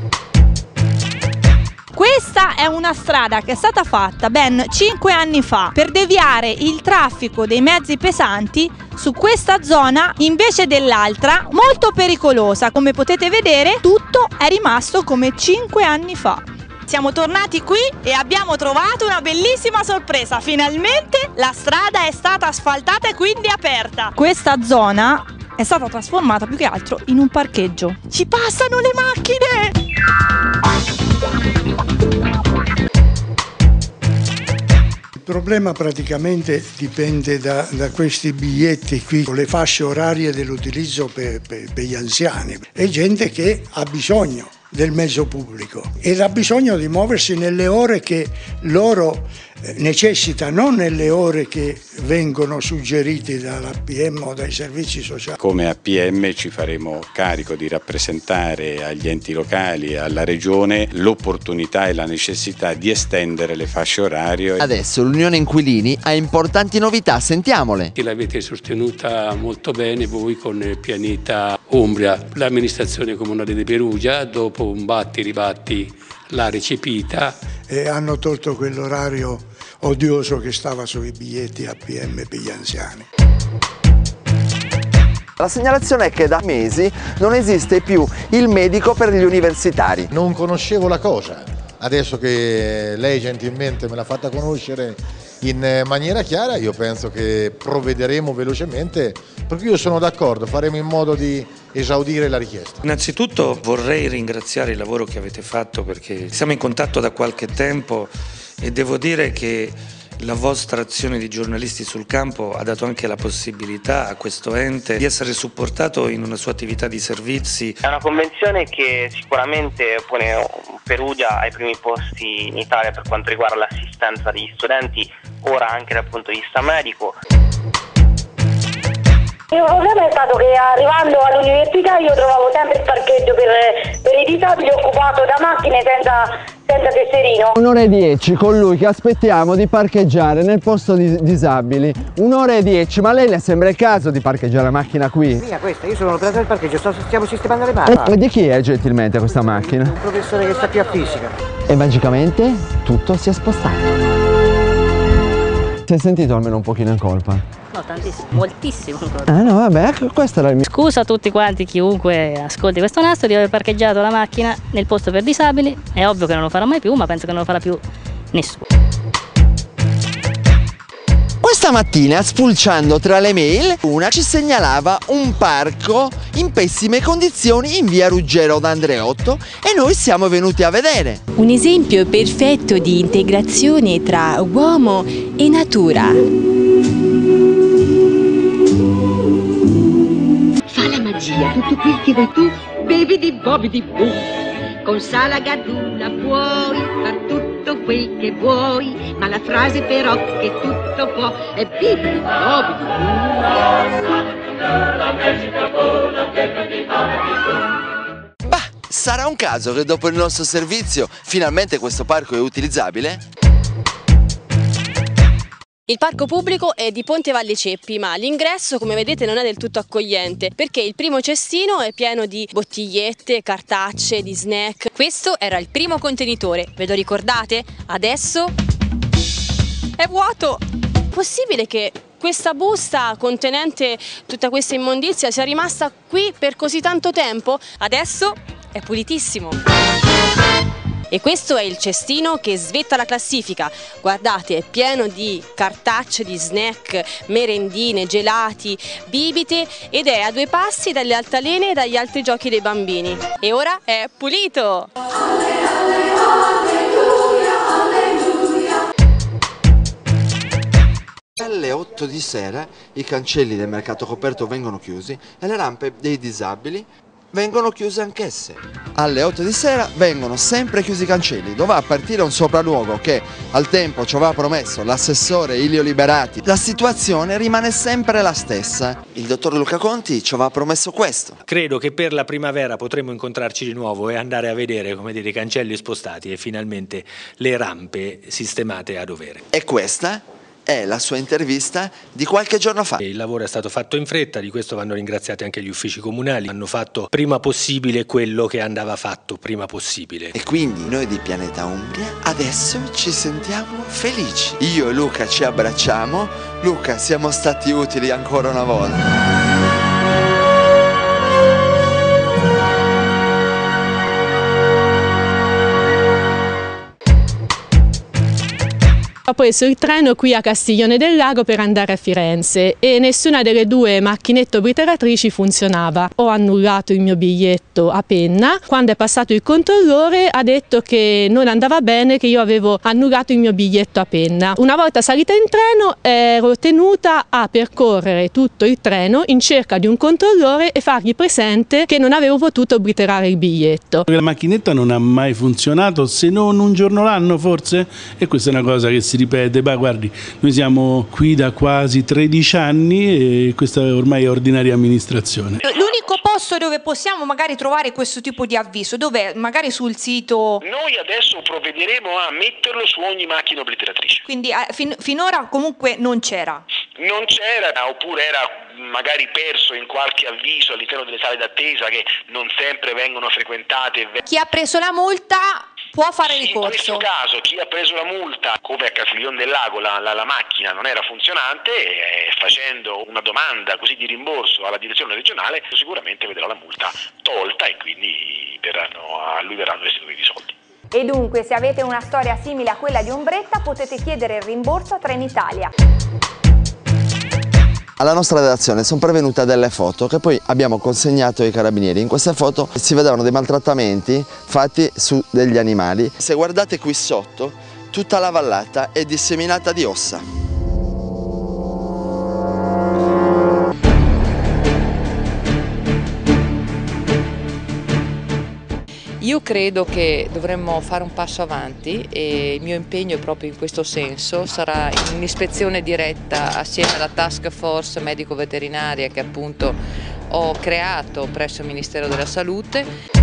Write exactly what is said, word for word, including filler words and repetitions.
Questa è una strada che è stata fatta ben cinque anni fa per deviare il traffico dei mezzi pesanti su questa zona invece dell'altra, molto pericolosa. Come potete vedere, tutto è rimasto come cinque anni fa. Siamo tornati qui e abbiamo trovato una bellissima sorpresa. Finalmente la strada è stata asfaltata e quindi aperta. Questa zona è stata trasformata più che altro in un parcheggio. Ci passano le macchine! Il problema praticamente dipende da, da questi biglietti qui, con le fasce orarie dell'utilizzo per, per, per gli anziani. È gente che ha bisogno del mezzo pubblico ed ha bisogno di muoversi nelle ore che loro necessita, non nelle ore che vengono suggerite dall'A P M o dai servizi sociali. Come A P M ci faremo carico di rappresentare agli enti locali e alla Regione l'opportunità e la necessità di estendere le fasce orarie. Adesso l'Unione Inquilini ha importanti novità, sentiamole. L'avete sostenuta molto bene voi con Pianeta Umbria. L'amministrazione comunale di Perugia, dopo un batti ribatti, l'ha recepita. E hanno tolto quell'orario odioso che stava sui biglietti A P M per gli anziani. La segnalazione è che da mesi non esiste più il medico per gli universitari. Non conoscevo la cosa, adesso che lei gentilmente me l'ha fatta conoscere in maniera chiara, io penso che provvederemo velocemente, perché io sono d'accordo, faremo in modo di esaudire la richiesta. Innanzitutto vorrei ringraziare il lavoro che avete fatto, perché siamo in contatto da qualche tempo e devo dire che la vostra azione di giornalisti sul campo ha dato anche la possibilità a questo ente di essere supportato in una sua attività di servizi. È una convenzione che sicuramente pone Perugia ai primi posti in Italia per quanto riguarda l'assistenza degli studenti, ora anche dal punto di vista medico. Il problema è stato che arrivando all'università io trovavo sempre il parcheggio per, per i disabili occupato da macchine senza, senza tesserino. Un'ora e dieci con lui che aspettiamo di parcheggiare nel posto di disabili. Un'ora e dieci, ma lei le sembra il caso di parcheggiare la macchina qui? Mia questa, io sono l'operatore del parcheggio, sto, stiamo sistemando le barre. E di chi è gentilmente questa macchina? Un professore che sta più a fisica. E magicamente tutto si è spostato. Si è sentito almeno un pochino in colpa? No, tantissimo, moltissimo. Ah no, vabbè, questo era il mio. Scusa a tutti quanti, chiunque ascolti questo nastro, di aver parcheggiato la macchina nel posto per disabili. È ovvio che non lo farò mai più, ma penso che non lo farà più nessuno. Questa mattina, spulciando tra le mail, una ci segnalava un parco in pessime condizioni in via Ruggero d'Andreotto e noi siamo venuti a vedere. Un esempio perfetto di integrazione tra uomo e natura. Fa la magia, tutto quel che vuoi tu, bevi di bobi di bu. Con Sala Gardula puoi far tutto quel che vuoi, ma la frase però che tutto può è bevi di bobi di bu. Bah, sarà un caso che dopo il nostro servizio finalmente questo parco è utilizzabile? Il parco pubblico è di Ponte Valle Ceppi, ma l'ingresso, come vedete, non è del tutto accogliente, perché il primo cestino è pieno di bottigliette, cartacce, di snack. Questo era il primo contenitore, ve lo ricordate? Adesso è vuoto! Possibile che questa busta contenente tutta questa immondizia sia rimasta qui per così tanto tempo? Adesso è pulitissimo! E questo è il cestino che svetta la classifica. Guardate, è pieno di cartacce, di snack, merendine, gelati, bibite ed è a due passi dalle altalene e dagli altri giochi dei bambini. E ora è pulito! Alle otto di sera i cancelli del mercato coperto vengono chiusi e le rampe dei disabili vengono chiuse anch'esse. Alle otto di sera vengono sempre chiusi i cancelli. Dovrà partire un sopralluogo che al tempo ci aveva promesso l'assessore Ilio Liberati. La situazione rimane sempre la stessa. Il dottor Luca Conti ci aveva promesso questo. Credo che per la primavera potremo incontrarci di nuovo e andare a vedere, come dire, i cancelli spostati e finalmente le rampe sistemate a dovere. E questa è la sua intervista di qualche giorno fa. Il lavoro è stato fatto in fretta, di questo vanno ringraziati anche gli uffici comunali, hanno fatto prima possibile quello che andava fatto prima possibile. E quindi noi di Pianeta Umbria adesso ci sentiamo felici. Io e Luca ci abbracciamo. Luca, siamo stati utili ancora una volta. Ho preso il treno qui a Castiglione del Lago per andare a Firenze e nessuna delle due macchinette obliteratrici funzionava. Ho annullato il mio biglietto a penna. Quando è passato il controllore ha detto che non andava bene, che io avevo annullato il mio biglietto a penna. Una volta salita in treno ero tenuta a percorrere tutto il treno in cerca di un controllore e fargli presente che non avevo potuto obliterare il biglietto. La macchinetta non ha mai funzionato, se non un giorno l'anno forse, e questa è una cosa che si ripete. Ma guardi, noi siamo qui da quasi tredici anni e questa ormai è ordinaria amministrazione. L'unico posto dove possiamo magari trovare questo tipo di avviso, dov'è? Magari sul sito? Noi adesso provvederemo a metterlo su ogni macchina obliteratrice. Quindi eh, fin finora comunque non c'era? Non c'era, oppure era magari perso in qualche avviso all'interno delle sale d'attesa che non sempre vengono frequentate. Chi ha preso la multa può fare ricorso. In questo caso chi ha preso la multa, come a Castiglione del Lago la, la, la macchina non era funzionante, e facendo una domanda così di rimborso alla direzione regionale sicuramente vedrà la multa tolta e quindi verranno, a lui verranno restituiti i soldi. E dunque, se avete una storia simile a quella di Ombretta, potete chiedere il rimborso a Trenitalia. Alla nostra redazione sono pervenute delle foto che poi abbiamo consegnato ai carabinieri. In queste foto si vedevano dei maltrattamenti fatti su degli animali. Se guardate qui sotto, tutta la vallata è disseminata di ossa. Io credo che dovremmo fare un passo avanti e il mio impegno è proprio in questo senso. Sarà un'ispezione diretta assieme alla task force medico-veterinaria che appunto ho creato presso il Ministero della Salute.